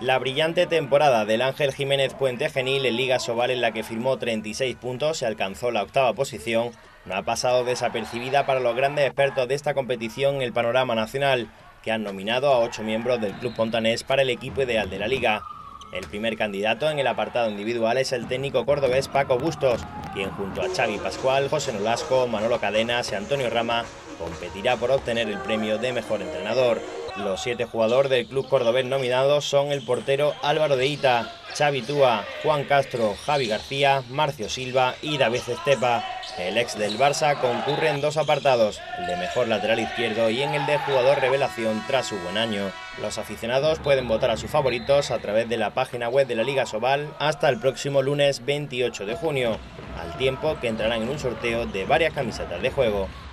La brillante temporada del Ángel Jiménez Puente Genil en Liga Sobal, en la que firmó 36 puntos y alcanzó la octava posición, no ha pasado desapercibida para los grandes expertos de esta competición en el panorama nacional, que han nominado a 8 miembros del club pontanés para el equipo ideal de la liga. El primer candidato en el apartado individual es el técnico cordobés Paco Bustos, quien junto a Xavi Pascual, José Nolasco, Manolo Cadenas y Antonio Rama competirá por obtener el premio de mejor entrenador. Los 7 jugadores del club cordobés nominados son el portero Álvaro de Ita, Xavi Túa, Juan Castro, Javi García, Marcio Silva y David Estepa. El ex del Barça concurre en 2 apartados, el de mejor lateral izquierdo y en el de jugador revelación tras su buen año. Los aficionados pueden votar a sus favoritos a través de la página web de la Liga Sobal hasta el próximo lunes 28 de junio, al tiempo que entrarán en un sorteo de varias camisetas de juego.